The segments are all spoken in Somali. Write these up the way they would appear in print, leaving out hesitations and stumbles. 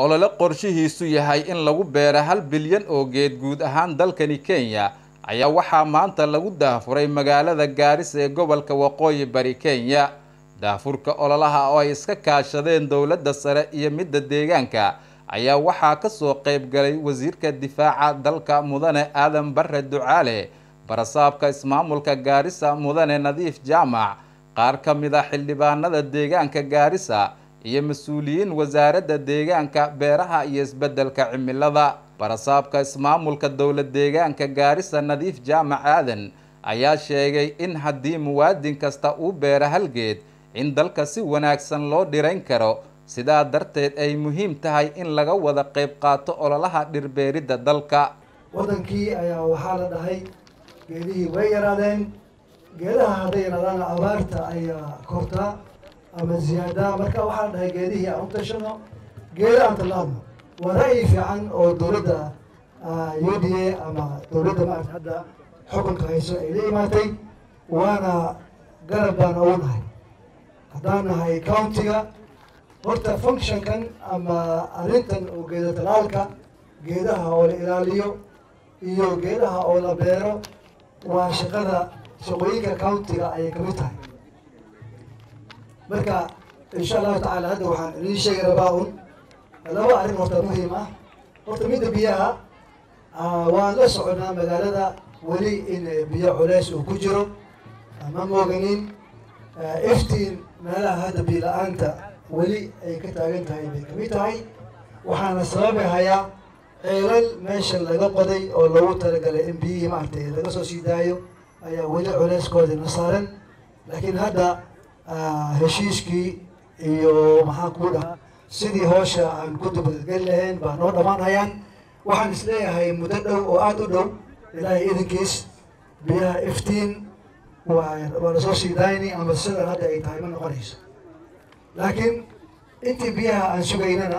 olole qorshihiisu yahay in lagu beero 1 bilyan oo geed guud ahaan dalkani Kenya ayaa waxaa maanta lagu daafuray magaalada Garissa ee gobolka Waqooyi Bari Kenya. Daafurka ololaha oo ay iska kaashadeen dawladda sare iyo midda deegaanka ayaa waxaa ka soo qayb galay wasiirka difaaca dalka Mudane Aadan Barre Ducaale, barasaabka ismaamulka Garissa Mudane Nadiif Jaamac, qaar ka mid ah xildhibaanada deegaanka Garissa iyo mas'uuliyiin wasaaradda deegaanka, beeraha iyo isbeddelka cimilada. Barasaabka ismaamulka dawlad deegaanka Garissa Nadiif Jaamac Aadan ayaa sheegay in haddii muwaadin kasta uu beero 1 geed in dalka si wanaagsan loo dhirayn karo, sidaa darteed ay muhiim tahay in laga wada qayb qaato ololaha dhirbeeridda dalka. wadankii ayaa waxaa la dhahay geedihii way yaraadeen, geedaha hadday yaraadaan abaarta ayaa kortaa ama ziyaada, marka waxaa la dhahay geedihii aan u tashano, geeda aan tallaabno. waa ra'yi fiican oo dawladda UDA ama dawladda maarta hadda xukunka hayso ay la imaatay, waana garab baan ugu nahay haddaan nahay countiga. horta functionkan ama arrintan oo geeda talaalka, geedaha oo la ilaaliyo iyo geedaha oo la beero waa shaqooyinka countiga ayay kamid tahay. marka insha allahu tacaala hadda waxaan idiin sheegi rabaa laba arrin horta muhiim ah. horta midda biyaha, waan la soconaa magaalada weli in biyo culays uu ku jiro, ma mooganin iftiin meelaha hadda biyo la-aanta weli ay ka taagan tahay bay kamid tahay. waxaana sababi hayaa ceelal meesha laga qoday oo lagu talagalay in biyihii maaragtay laga soo sii daayo ayaa weli culayskooda na saaran. laakiin hadda heshiiskii iyo maxaan ku dhahaa sidii hawsha aan ku dabadgeli lahayn baa noo dhammaanayaan. waxaan isleeyahay muddo dhow oo aada u dhow, ilaahay idinkiis biyaha iftiin waa lasoo sii daayni ama sidan hadda ay tahay ma noqonayso. laakiin intii biyaha aan sugaynana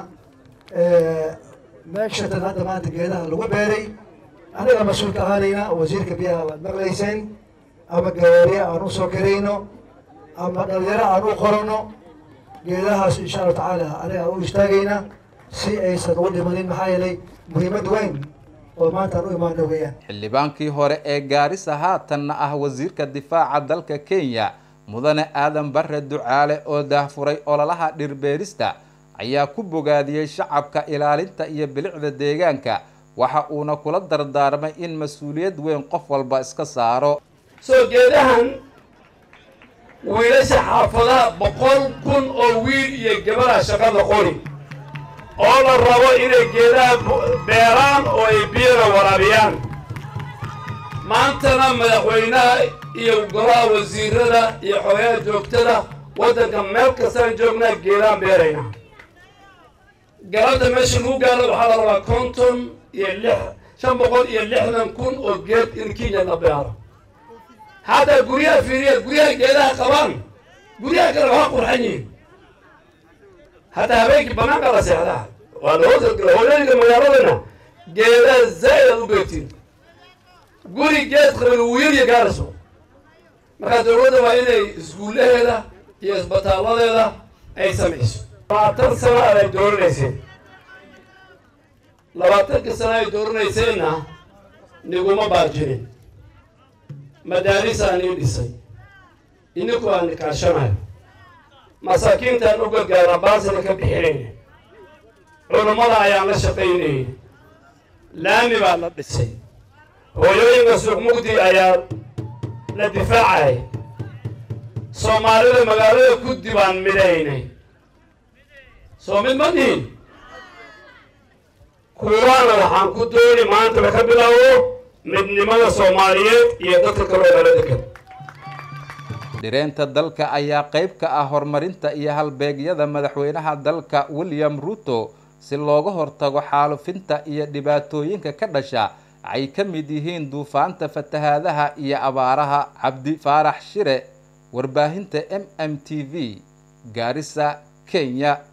meeshatan hadda maanta geedaha lagu beeray anaga mas-uulka ahaanayna, wasiirka biyaha waad maqlayseen, ama gawaariye aan usoo karayno ama dhalinyaro aan u qorano, geedahaas insha allahu tacaala anaga u istaagayna si aysan u dhimanin, maxaa yeelay muhiimad weyn oo maanta aan u imaano weeyaan. xildhibaankii hore ee Garissa haatanna ah wasiirka difaaca dalka Kenya Mudane Aadan Barre Ducaale oo daahfuray ololaha dhirbeerista ayaa ku bogaadiyey shacabka ilaalinta iyo bilicda deegaanka, waxa uuna kula dardaarmay in mas'uuliyad weyn qof walba iska saaro. soo geedahan wiilasha xaafadaha 100,000 oo wiil iyo gabar shaqada qori oo la rabo inay geedaha beeraan oo ay biyo waraabiyaan. maantana madaxweynaha iyo golaha wasiirada iyo xogaha joogtada waddanka meel kastaan joognaa geedaan beerayna. galada meesha lagu gaaro waxaa la rabaa 560,000 oo geed in Kenya la beero. hadda guryaha fiiriya, guryaha geedaha qabaan, guryaha kale waxaa qurxan yihiin. hadda habeenkii banaanka la seexdaa waa la hoosgala hooyooyinka magaaladana geedaha zaa'id aad u beertiin. guri geed qaban wuu yarya gaarayso. markaa dawladda waa inay iskuullaheeda iyo isbitaaladeeda ay samayso. 20 sano ay dooranayseen, 20 sano ay dooranayseena niguma baarjinin. madaariisaan ii dhisay, ininku aan kaashanayo, masaakiintaan u gargaara baasina ka bixinayna, culummada ayaan la shaqaynayay, laami baa la dhisay, hooyooyinka suuq mugdi ayaa la difaacay, soomaalida magaalada guddi baan midaynay. soo mid ma nihin? kuwaana waxaan ku dooni maanta la ka bilaabo midnimada Soomaaliyeed iyo dadka kale oo kala degan. Dhireenta dalka ayaa qayb ka ah horumarinta iyo halbeegyada madaxweynaha dalka William Ruto si looga hortago xaalufinta iyo dhibaatooyinka ka dhasha ay ka mid yihiin duufaanta, fatahaadaha iyo abaaraha. Cabdi Faarax Shire, warbaahinta MMTV, Garissa, Kenya.